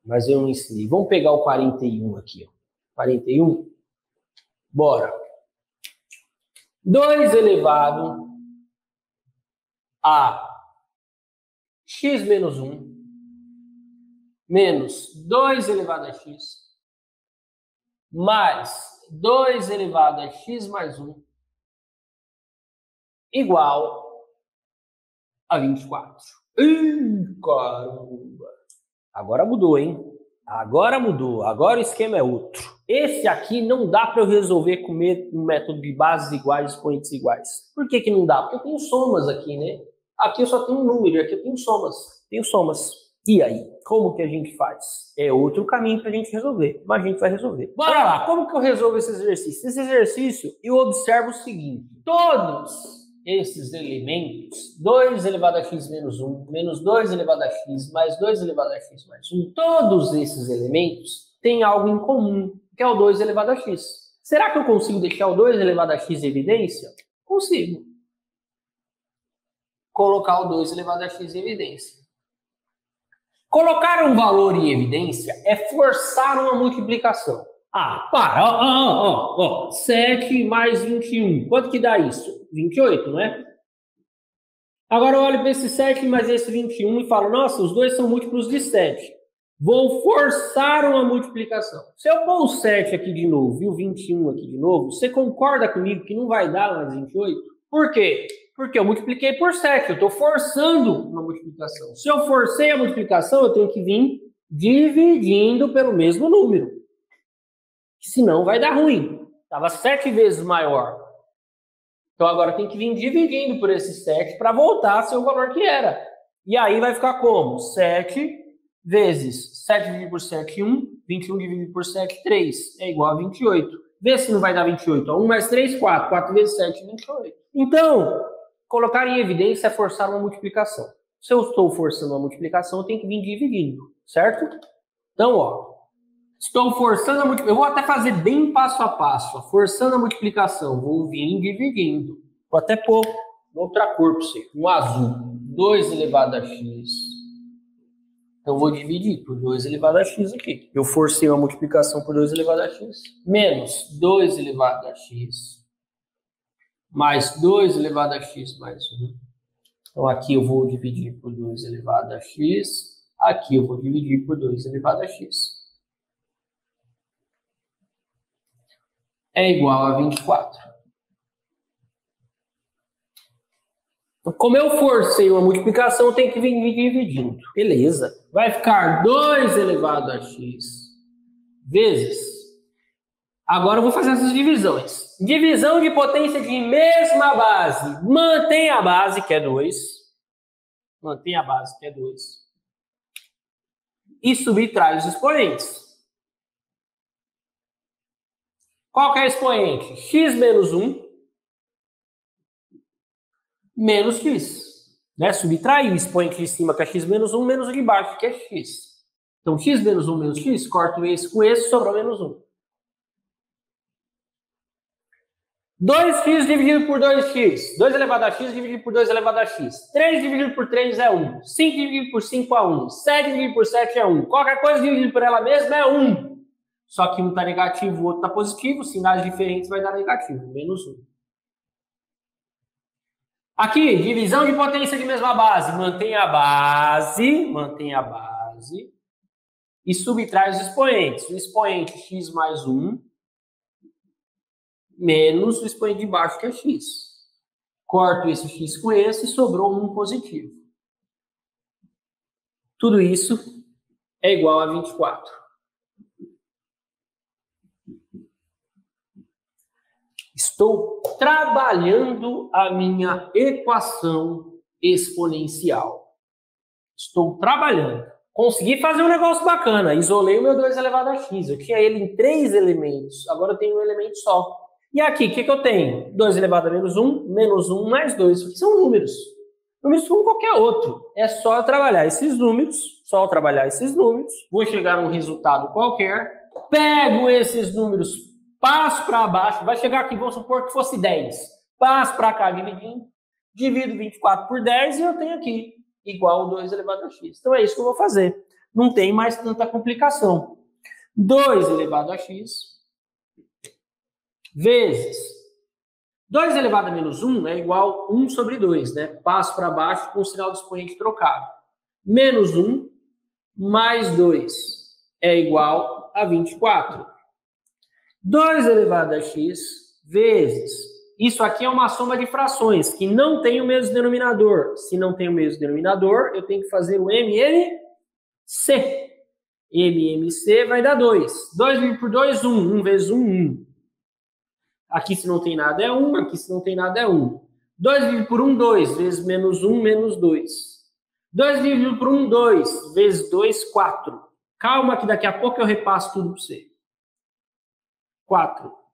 mas eu não ensinei. Vamos pegar o 41 aqui, ó. 41. Bora. 2 elevado a x menos 1 menos 2 elevado a x mais 2 elevado a x mais 1 igual a 24. Ih, caramba! Agora mudou, hein? Agora mudou. Agora o esquema é outro. Esse aqui não dá para eu resolver com um método de bases iguais, expoentes iguais. Por que que não dá? Porque eu tenho somas aqui, né? Aqui eu só tenho um número, aqui eu tenho somas. Tenho somas. E aí? Como que a gente faz? É outro caminho para a gente resolver, mas a gente vai resolver. Bora lá! Como que eu resolvo esse exercício? Esse exercício, eu observo o seguinte. Todos esses elementos, 2 elevado a x menos 1, menos 2 elevado a x, mais 2 elevado a x mais 1, todos esses elementos têm algo em comum, que é o 2 elevado a x. Será que eu consigo deixar o 2 elevado a x em evidência? Consigo. Colocar o 2 elevado a x em evidência. Colocar um valor em evidência é forçar uma multiplicação. Ah, para, 7 mais 21. Quanto que dá isso? 28, não é? Agora eu olho para esse 7 mais esse 21 e falo, nossa, os dois são múltiplos de 7. Vou forçar uma multiplicação. Se eu pôr o 7 aqui de novo e o 21 aqui de novo, você concorda comigo que não vai dar mais 28? Por quê? Porque eu multipliquei por 7, eu estou forçando uma multiplicação. Se eu forcei a multiplicação, eu tenho que vir dividindo pelo mesmo número. Senão vai dar ruim. Estava 7 vezes maior. Então agora tem que vir dividindo por esse 7 para voltar a ser o valor que era. E aí vai ficar como? 7 vezes 7 dividido por 7, 1. 21 dividido por 7, 3. É igual a 28. Vê se não vai dar 28. 1 mais 3, 4. 4 vezes 7, 28. Então, colocar em evidência é forçar uma multiplicação. Se eu estou forçando uma multiplicação, eu tenho que vir dividindo, certo? Então, ó. Estou forçando a multiplicação. Eu vou até fazer bem passo a passo. Forçando a multiplicação. Vou vir dividindo. Vou até pôr outra cor para você. Um azul. 2 elevado a x. Então, vou dividir por 2 elevado a x aqui. Eu forcei uma multiplicação por 2 elevado a x. Menos 2 elevado a x. Mais 2 elevado a x mais 1. Então, aqui eu vou dividir por 2 elevado a x. Aqui eu vou dividir por 2 elevado a x. É igual a 24. Como eu forcei uma multiplicação, eu tenho que vir dividindo. Beleza. Vai ficar 2 elevado a x vezes. Agora eu vou fazer essas divisões. Divisão de potência de mesma base. Mantém a base, que é 2. Mantém a base, que é 2. E subtrai os expoentes. Qual que é o expoente? X menos 1 menos x. Né? Subtrair o expoente de cima, que é x menos 1, menos o de baixo, que é x. Então, x menos 1 menos x, corto esse com esse, sobrou menos 1. 2x dividido por 2x. 2 elevado a x dividido por 2 elevado a x. 3 dividido por 3 é 1. 5 dividido por 5 é 1. 7 dividido por 7 é 1. Qualquer coisa dividido por ela mesma é 1. Só que um está negativo, o outro está positivo. Sinais diferentes vai dar negativo. Menos 1. Aqui, divisão de potência de mesma base. Mantém a base. E subtrai os expoentes. O expoente x mais 1 menos o expoente de baixo, que é x. Corto esse x com esse e sobrou um positivo. Tudo isso é igual a 24. Estou trabalhando a minha equação exponencial. Estou trabalhando. Consegui fazer um negócio bacana. Isolei o meu 2 elevado a x. Eu tinha ele em 3 elementos. Agora eu tenho um elemento só. E aqui, o que eu tenho? 2 elevado a menos 1 mais 2. Isso aqui são números. Números como qualquer outro. É só eu trabalhar esses números. Vou chegar a um resultado qualquer. Pego esses números, passo para baixo. Vai chegar aqui, vamos supor que fosse 10. Passo para cá dividindo. Divido 24 por 10 e eu tenho aqui igual 2 elevado a x. Então é isso que eu vou fazer. não tem mais tanta complicação. 2 elevado a x vezes 2 elevado a menos 1 é igual a 1 sobre 2, né? Passo para baixo com o sinal do expoente trocado. Menos 1 mais 2 é igual a 24. 2 elevado a x vezes... Isso aqui é uma soma de frações que não tem o mesmo denominador. Se não tem o mesmo denominador, eu tenho que fazer o MMC. MMC vai dar 2. 2 dividido por 2, 1. 1 vezes 1, 1. Aqui se não tem nada é 1, aqui se não tem nada é 1. 2 dividido por 1, 2. Vezes menos 1, menos 2. 2 dividido por 1, 2. Vezes 2, 4. Calma que daqui a pouco eu repasso tudo para você. 4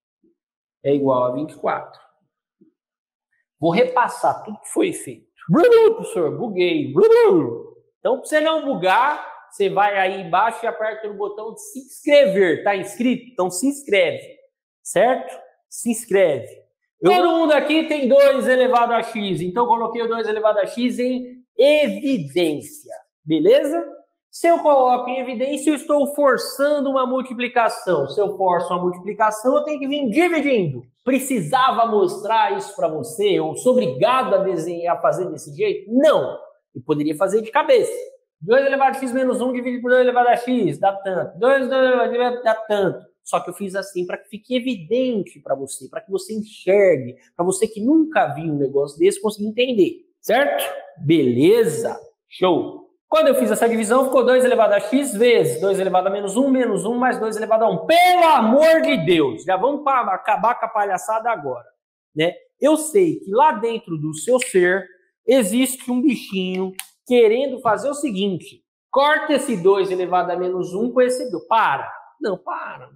é igual a 24. Vou repassar tudo que foi feito. Professor, buguei. Então, para você não bugar, você vai aí embaixo e aperta no botão de se inscrever. Tá inscrito? Então se inscreve. Certo? Se inscreve. Todo mundo aqui tem 2 elevado a x. Então, coloquei o 2 elevado a x em evidência. Beleza? Se eu coloco em evidência, eu estou forçando uma multiplicação. Se eu forço uma multiplicação, eu tenho que vir dividindo. Precisava mostrar isso para você? Eu sou obrigado a desenhar, a fazer desse jeito? Não. Eu poderia fazer de cabeça. 2 elevado a x menos 1 dividido por 2 elevado a x dá tanto. 2 elevado a x dá tanto. Só que eu fiz assim para que fique evidente para você, para que você enxergue, para você que nunca viu um negócio desse conseguir entender. Certo? Beleza? Show! Quando eu fiz essa divisão, ficou 2 elevado a x vezes 2 elevado a menos 1 mais 2 elevado a 1. Pelo amor de Deus! Já vamos acabar com a palhaçada agora. Né? Eu sei que lá dentro do seu ser existe um bichinho querendo fazer o seguinte. Corta esse 2 elevado a menos 1 com esse 2. Para! Não, para!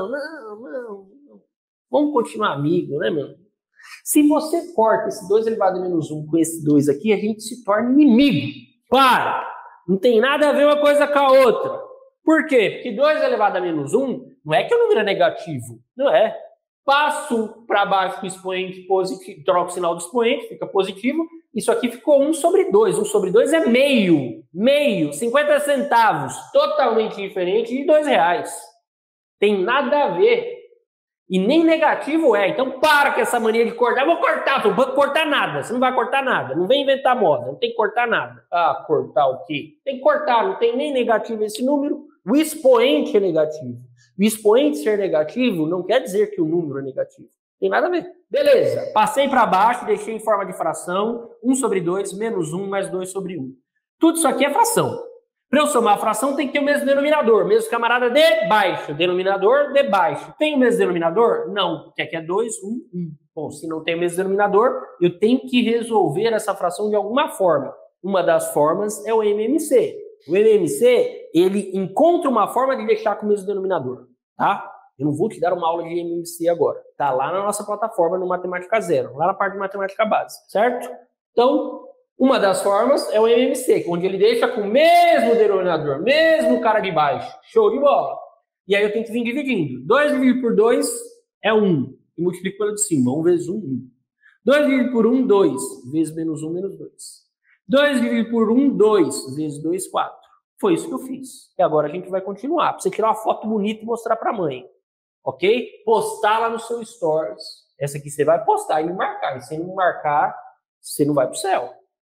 Não. Vamos continuar amigo, né, meu? Se você corta esse 2 elevado a menos 1 com esse 2 aqui, a gente se torna inimigo. Para! Não tem nada a ver uma coisa com a outra. Por quê? Porque 2 elevado a menos 1 não é que o número é negativo. Não é. Passo para baixo com o expoente positivo, troco o sinal do expoente, fica positivo. Isso aqui ficou 1 sobre 2. 1 sobre 2 é meio. Meio. 50 centavos. Totalmente diferente de 2 reais. Tem nada a ver. E nem negativo é. Então para com essa mania de cortar. Eu vou cortar. Não vou cortar nada. Você não vai cortar nada. Não vem inventar moda. Não tem que cortar nada. Ah, cortar o quê? Tem que cortar. Não tem nem negativo esse número. O expoente é negativo. O expoente ser negativo não quer dizer que o número é negativo. Tem nada a ver. Beleza. Passei para baixo, deixei em forma de fração. 1 sobre 2 menos 1 mais 2 sobre 1. Tudo isso aqui é fração. Para eu somar a fração, tem que ter o mesmo denominador. Mesmo camarada de baixo. Denominador de baixo. Tem o mesmo denominador? Não. Porque aqui é 2, 1, 1. Bom, se não tem o mesmo denominador, eu tenho que resolver essa fração de alguma forma. Uma das formas é o MMC. O MMC, ele encontra uma forma de deixar com o mesmo denominador. Tá? Eu não vou te dar uma aula de MMC agora. Tá lá na nossa plataforma no Matemática Zero. Lá na parte de Matemática Básica. Certo? Então... uma das formas é o MMC, onde ele deixa com o mesmo denominador, mesmo cara de baixo. Show de bola. E aí eu tenho que vir dividindo. 2 dividido por 2 é 1. E multiplico pelo de cima. 1 vezes 1, 1. 2 dividido por 1, 2. Vezes menos 1, menos 2. 2 dividido por 1, 2. Vezes 2, 4. Foi isso que eu fiz. E agora a gente vai continuar. Para você tirar uma foto bonita e mostrar para a mãe. Ok? Postar lá no seu Stories. Essa aqui você vai postar e me marcar. E se não marcar, você não vai para o céu.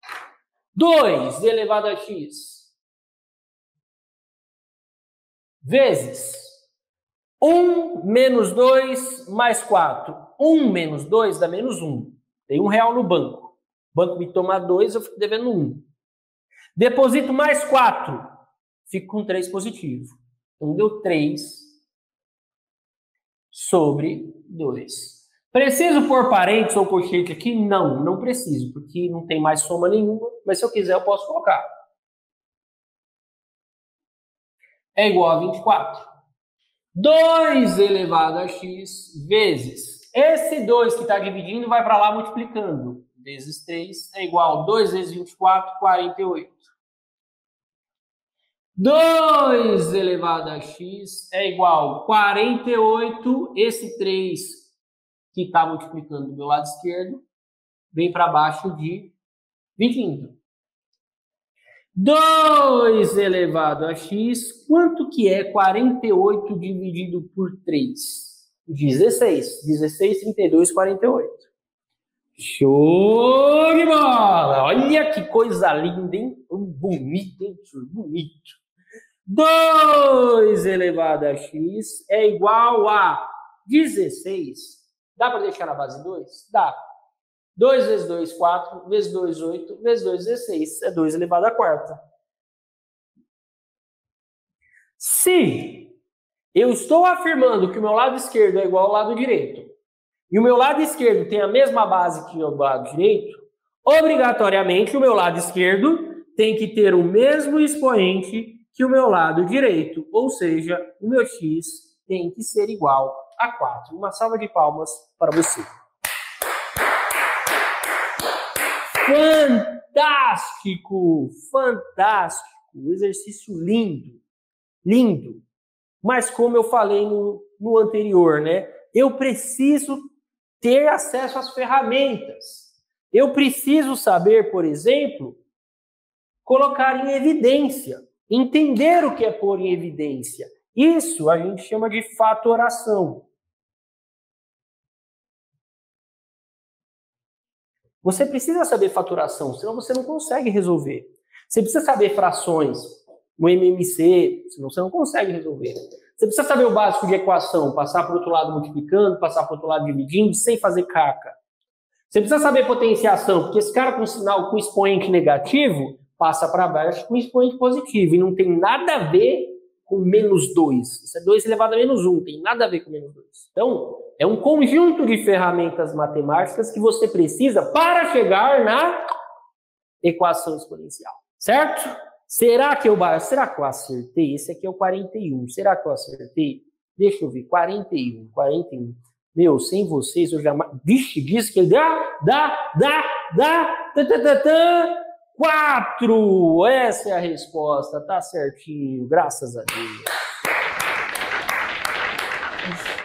2 elevado a x vezes 1 menos 2 mais 4. 1 menos 2 dá menos 1. Tem R$1 no banco. O banco me toma 2, eu fico devendo 1. Deposito mais 4. Fico com 3 positivo. Então deu 3 sobre 2. Preciso pôr parênteses ou colchete aqui? Não, não preciso, porque não tem mais soma nenhuma, mas se eu quiser eu posso colocar. É igual a 24. 2 elevado a x vezes. Esse 2 que está dividindo vai para lá multiplicando. Vezes 3 é igual a 2 vezes 24, 48. 2 elevado a x é igual a 48. Esse 3... que está multiplicando do meu lado esquerdo, vem para baixo de 25. 2 elevado a x, quanto que é 48 dividido por 3? 16. 16, 32, 48. Show de bola! Olha que coisa linda, hein? Bonito, hein? Bonito. 2 elevado a x é igual a 16. Dá para deixar na base 2? Dá. 2 vezes 2, 4, vezes 2, 8, vezes 2, 16. É 2 elevado à quarta. Se eu estou afirmando que o meu lado esquerdo é igual ao lado direito, e o meu lado esquerdo tem a mesma base que o lado direito, obrigatoriamente o meu lado esquerdo tem que ter o mesmo expoente que o meu lado direito, ou seja, o meu x tem que ser igual a 4. Uma salva de palmas para você. Fantástico! Fantástico! Exercício lindo. Lindo. Mas como eu falei no anterior, né? Eu preciso ter acesso às ferramentas. Eu preciso saber, por exemplo, colocar em evidência. Entender o que é pôr em evidência. Isso a gente chama de fatoração. Você precisa saber fatoração, senão você não consegue resolver. Você precisa saber frações no MMC, senão você não consegue resolver. Você precisa saber o básico de equação, passar para o outro lado multiplicando, passar para o outro lado dividindo, sem fazer caca. Você precisa saber potenciação, porque esse cara com sinal com expoente negativo passa para baixo com expoente positivo, e não tem nada a ver com menos 2. Isso é 2 elevado a menos 1, tem nada a ver com menos 2. Então, é um conjunto de ferramentas matemáticas que você precisa para chegar na equação exponencial, certo? Será que eu acertei? Esse aqui é o 41. Será que eu acertei? Deixa eu ver. 41. Meu, sem vocês eu jamais... Vixe, diz que dá. 4. Essa é a resposta. Tá certinho. Graças a Deus.